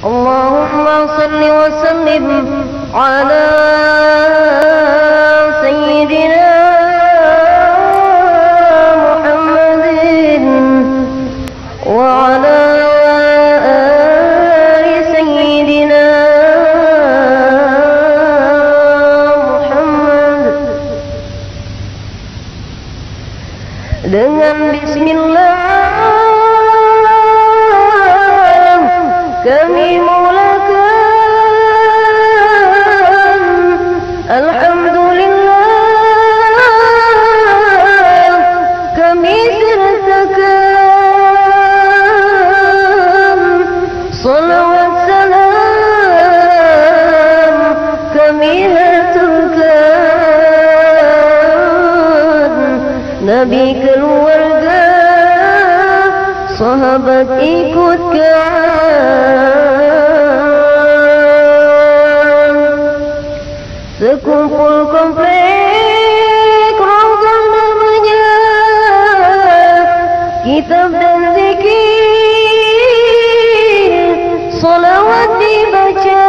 اللهم صل وسلم على سيدنا محمد وعلى آل سيدنا Muhammad. Dengan bismillah kami mulakan, alhamdulillah kami sertakan, salawat salam kami haturkan, Nabi keluarga sahabat ikutkan. Sekumpul komplek ronggang namanya, kitab dan zikir, salawat dibaca,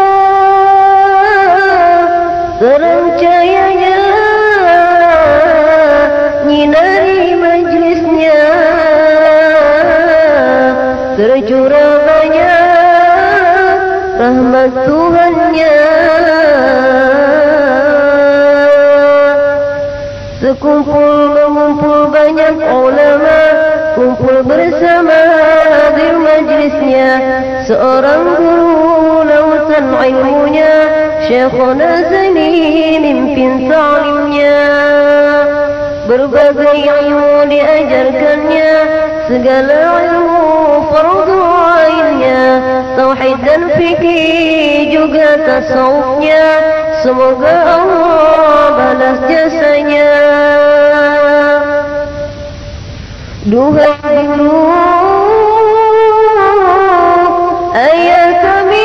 terang cahayanya nyinari majlisnya, tercurah banyak rahmat Tuhannya. Sekumpul mengumpul banyak ulama, kumpul bersama di majlisnya, seorang guru lautan ilmunya, Syekhuna Zaini mimpin ta'limnya. Berbagai ilmu diajarkannya, segala ilmu fardu ainnya, tauhid dan fikih juga tasawufnya, semoga Allah balas jasanya. Duhai guru, ayah kami,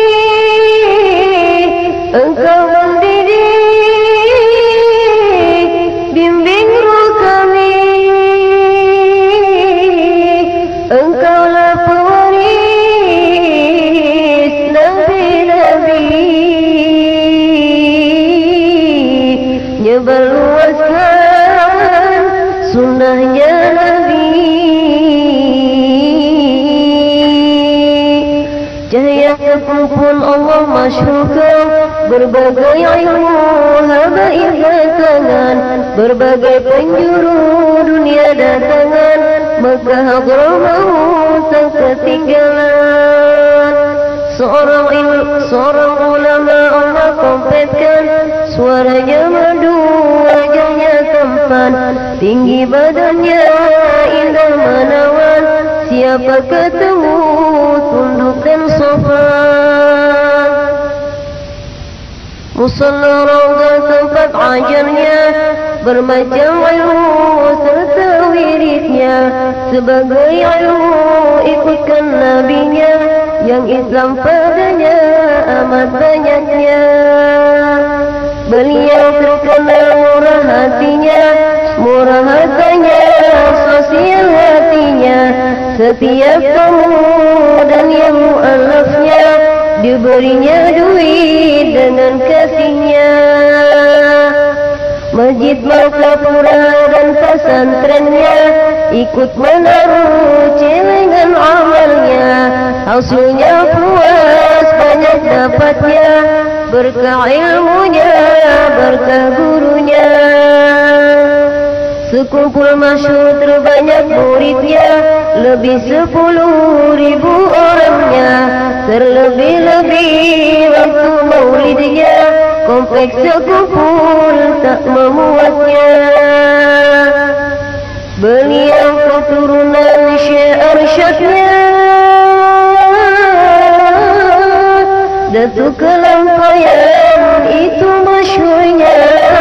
engkau mendidik, bimbing ruh kami, engkaulah pewaris nabi-nabi, nyebarluaskan sunnahnya Nabi. Cahaya sekumpul Allah masyhurkan, berbagai ilmu habaib datangan, berbagai penjuru dunia datangan, Mekah Hadramaut tak ketinggalan. Seorang ulama Allah kompetkan, suaranya merdu, wajahnya tampan, tinggi badannya indah menawan, siapa ketemu tunduk dan sopan. Musalla raudhah tempat ajarnya, bermacam ilmu serta wiridnya, sebagai ilmu ikutkan nabinya, yang Islam padanya amat banyaknya. Beliau terkenal murah hatinya, murah hartanya, sosial hatinya, setiap tamu dan yang mu'alafnya diberinya duit dengan kasihnya. Masjid Martapura dan pesantrennya ikut menaruh celengan amalnya, hasilnya puas banyak dapatnya, berkah ilmunya, berkah gurunya. Sekumpul masyhur terbanyak muridnya, lebih 10.000 orangnya, terlebih-lebih waktu maulidnya, kompleks sekumpul tak memuasnya. Beliau keturunan Syekh Arsyadnya, Datuk Kelampaian itu masyhurnya.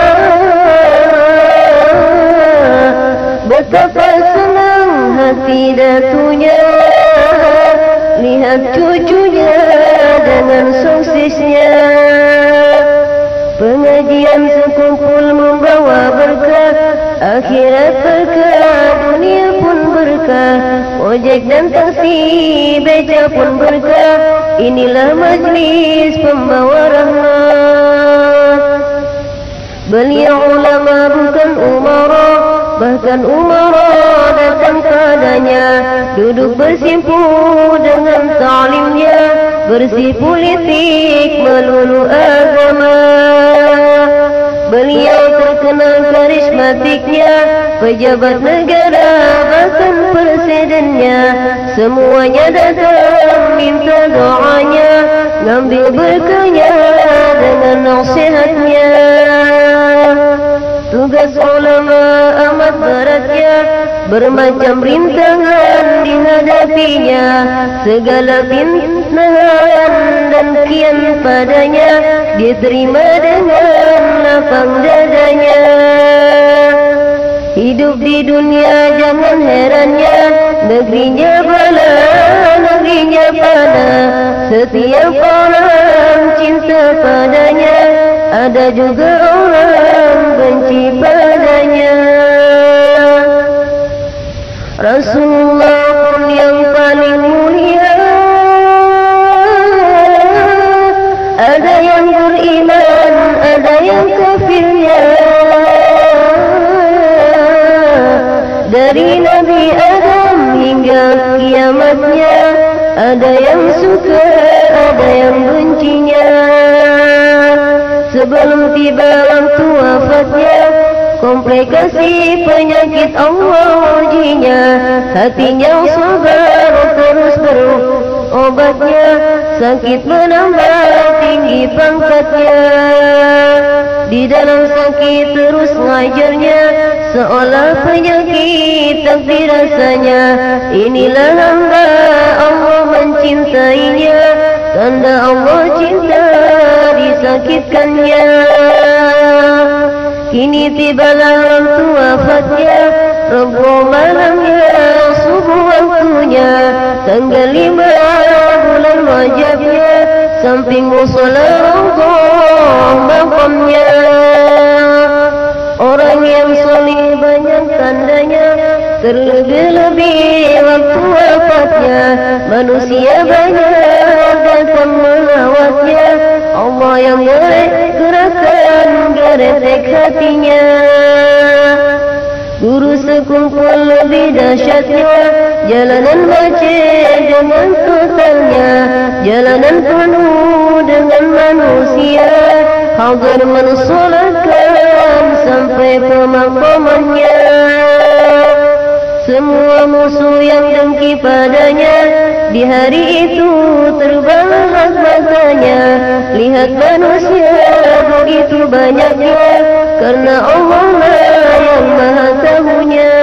Betapa senang hati datunya, lihat cucunya dengan suksesnya. Pengajian sekumpul membawa berkah, akhirat berkah, dunia pun berkah, ojek dan taksi beca pun berkah, inilah majlis pembawa rahmat. Beliau ulama bukan umara, bahkan umara datang padanya, duduk bersimpu dengan ta'limnya, bersih politik melulu agama. Beliau terkenal karismatiknya, pejabat negara bahkan presidennya, semuanya datang minta doanya, ngambil berkahnya dengan nasihatnya. Tugas ulama amat beratnya, bermacam rintangan dihadapinya, segala fitnahan dan kian padanya diterima dengan lapang dadanya. Hidup di dunia jangan herannya, negerinya bala, negerinya pana. Setiap orang cinta padanya, ada juga orang benci padanya. Rasulullah pun yang paling mulia, ada yang beriman, ada yang kafirnya. Dari Nabi Adam hingga kiamatnya, ada yang suka, ada yang bencinya. Sebelum tiba waktu wafatnya, komplikasi penyakit Allah ujinya, hatinya sabar terus berobatnya, sakit menambah tinggi pangkatnya. Di dalam sakit terus ngajarnya, seolah penyakit tak dirasanya. Inilah hamba Allah mencintainya, tanda Allah cinta disakitkannya. Kini tibalah waktu wafatnya, Rabu malamnya, subuh waktunya, tanggal 5 bulan Rajabnya, samping musola Raudhah makamnya. Orang yang soleh banyak tandanya, terlebih-lebih waktu wafatnya, manusia banyak datang melawatnya. Allah yang gerakkan geretek hatinya. Guru sekumpul lebih dahsyatnya, jalanan macet dengan totalnya, jalanan penuh dengan manusia, hadir mensolatkan sampai pemakamannya. Semua musuh yang dengki padanya, di hari itu terbang matanya. Lihat manusia begitu banyaknya, karena Allah yang maha tahunya.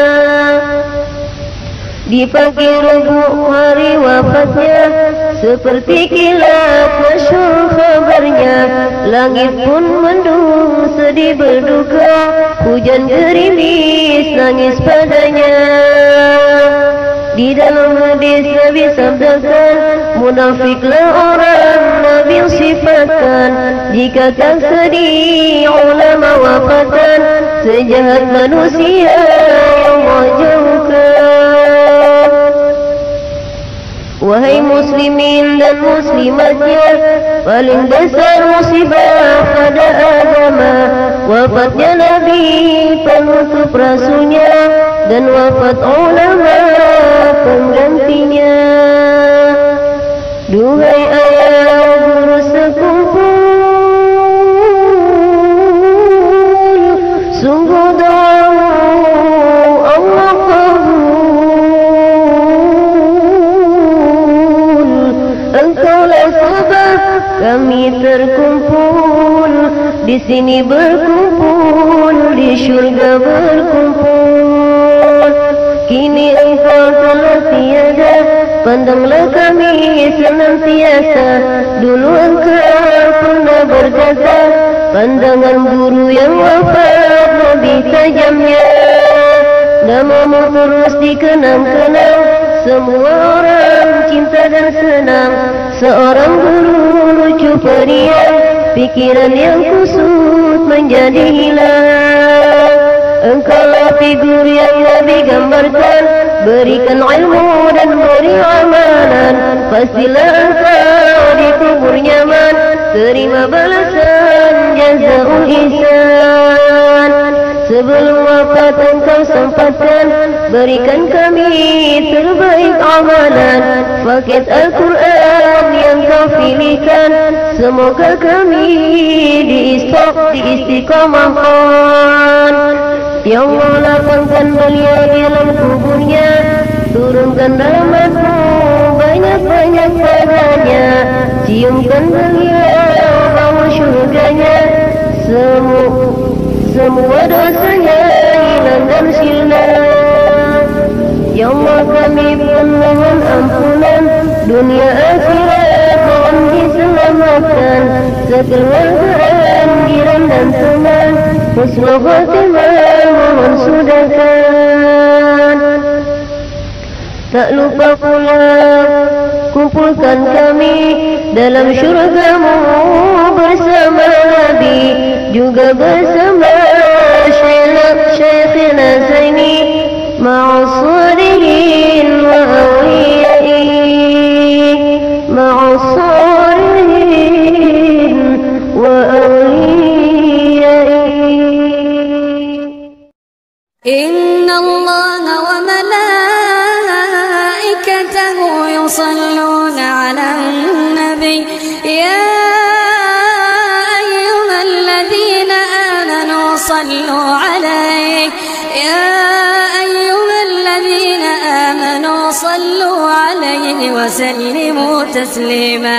Di pagi Rabu hari wafatnya, seperti kilat masyhur kabarnya, langit pun mendung sedih berduka, hujan gerimis nangis padanya. Di dalam hadis Nabi sabdakan, munafiklah orang Nabi sifatkan, jika tak sedih ulama wafatan, sejahat manusia yang wajahkan. Wahai muslimin dan muslimatnya, paling besar musibah pada agama, wafatnya Nabi penutup rasulnya, dan wafat ulama penggantinya. Duhai ayah guru sekumpul, sungguh doa Allah kabul. Engkaulah sebab kami terkumpul, di sini berkumpul, di syurga berkumpul. Kini engkau telah tiada, pandanglah kami senantiasa. Dulu engkau pernah berkata, pandangan guru yang wafat lebih tajamnya. Namamu terus dikenang-kenang, semua orang cinta dan senang. Seorang guru lucu periang, pikiran yang kusut menjadi hilang. Engkaulah figur yang Nabi gambarkan, berikan ilmu dan beri amalan. Pastilah engkau di kubur nyaman, terima balasan jazaul ihsan. Sebelum wafat engkau sempatkan, berikan kami terbaik amalan. Paket Al-Quran yang kau pilihkan, semoga kami diistiqomahkan. Ya Allah, lapangkan beliau di dalam kuburnya, turunkan rahmat-Mu banyak-banyak padanya. Ciumkan beliau bau syurganya, semua dosanya hilang dan silam. Ya Allah, kami pun mohon ampunan, dunia akhirat mohon diselamatkan. Sekeluargaan jiran dan teman, husnul khotimah mohon sudahkan. Tak lupa pula kumpulkan kami dalam syurga-Mu bersama Nabi, juga bersama Syekhina Zaini ma'as-salihin wa awliya'i, ma'as-salihin wa awliya'i. Inna Allaha wa malaikatahu yusalluna 'alan nabi, ya ayyuhalladhina amanu sallu 'alaihi, ya ayyuhalladhina amanu sallu 'alaihi wa sallimu taslima.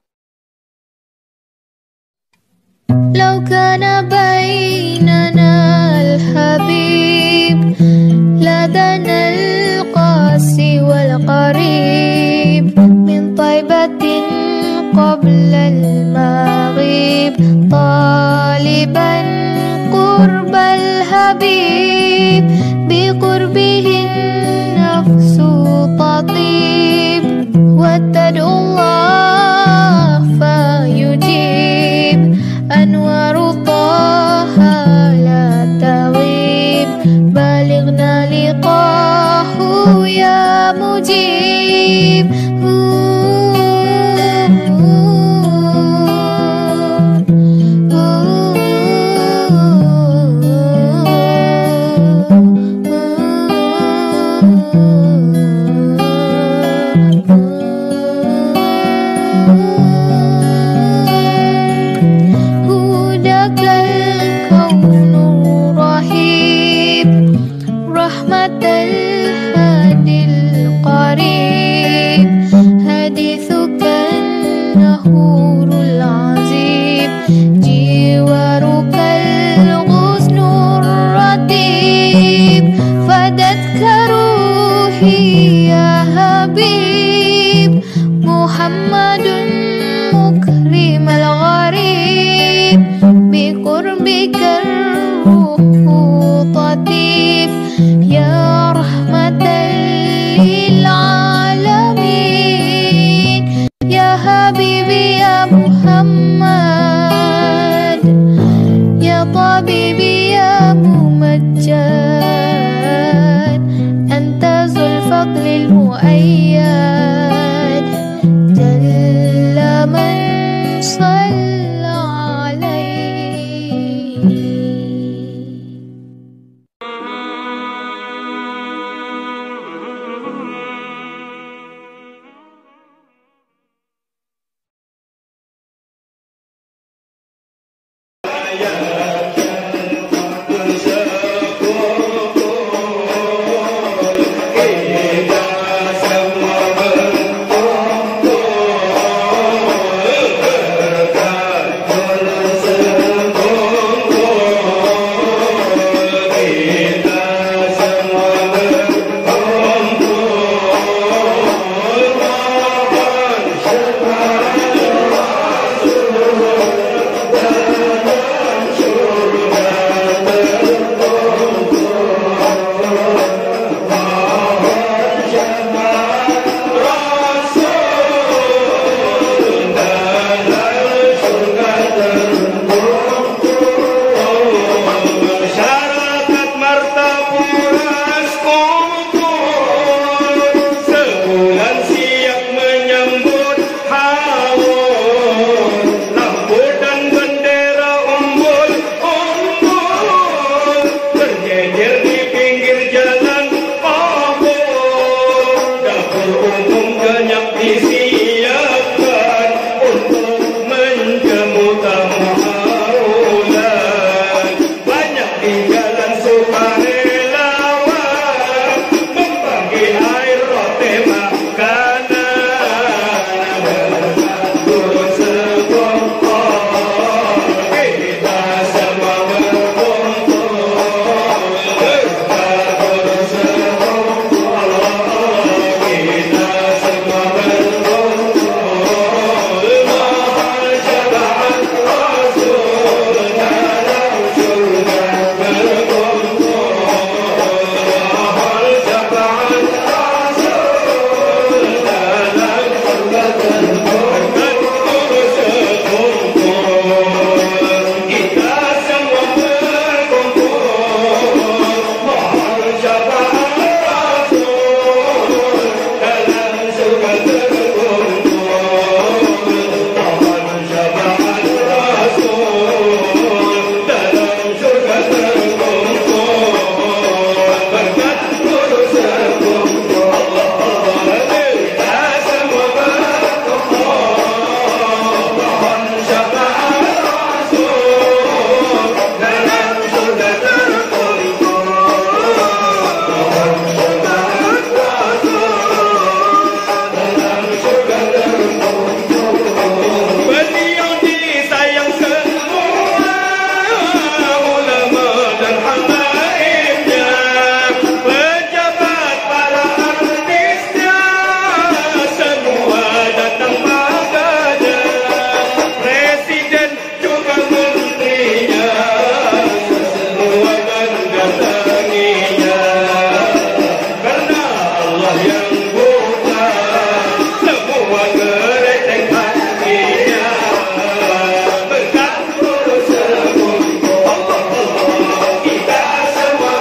لو كان بيننا الحبيب لدنا القاسي والقريب، من طيبة قبل المغيب طالبا قرب الحبيب، بقربه النفس تطيب وتدعو الله فيجيب، أنوار طه لا تغيب، بلغنا لقاه يا مجيب. محمد مكرم الغريب، بقربك الروح تطيب، يا رحمة للعالمين، يا حبيبي يا محمد، يا طبيبي يا ممجد، أنت ذو الفضل المؤيد، جل من صلى عليه. untuk menjemput tamu haulan. Banyak tinggalan sukarelawan membagi air roti makanan. Turun sekongkol kita semua berkumpul. Turun sekongkol kita semua berkumpul. Mohon syafaat Rasul dalam surga berkumpul. Mohon syafaat Rasul dalam surga berkumpul. Kita semua berkumpul. Mohon syafaat Rasul dalam surga berkumpul. Mohon syafaat Rasul dalam surga berkumpul. Berkat guru sekumpul. Kita semua berkumpul. Mohon syafaat Rasul dalam surga berkumpul. Mohon syafaat Rasul dalam surga berkumpul. Beliau disayang semua ulama dan habaibnya, pejabat para artisnya, semua datang padanya. Presiden juga menterinya, semua mendatanginya. Karena Allah yang buka semua geretek hatinya. Berkat guru sekumpul, kita semua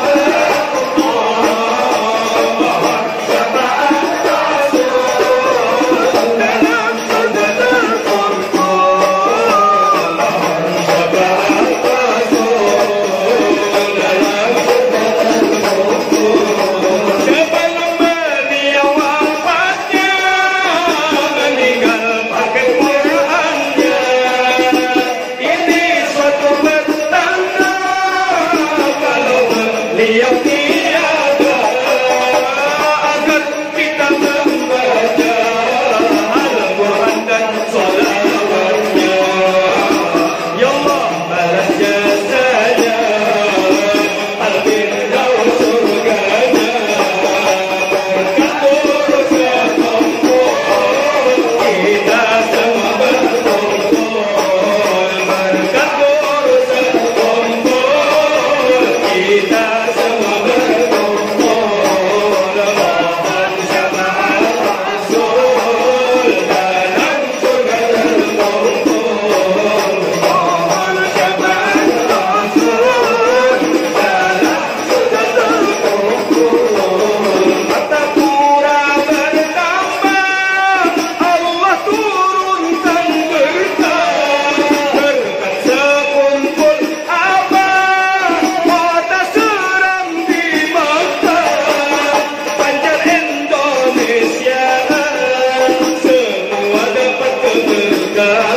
berkumpul. Mohon syafaat Rasul dalam surga berkumpul. Mohon syafaat Rasul dalam surga berkumpul. Sebelum beliau wafatnya, meninggal pakai Qur'annya. Ini suatu petanda kalau beliau tiada, agar kita membaca Al-Quran dan sholawatnya. Ya Allah, balas jasanya, Al-Firdaus surganya. Berkat guru sekumpul, kita semua berkumpul. Berkat guru sekumpul, kita semua berkumpul. Mohon syafaat Rasul dalam surga berkumpul. Mohon syafaat Rasul dalam surga berkumpul. Harta pura bertambah, Allah turunkan berkah. Berkat sekumpul abah, kota seram di Makkah. Pancar Indonesia, semua dapat keberkahan.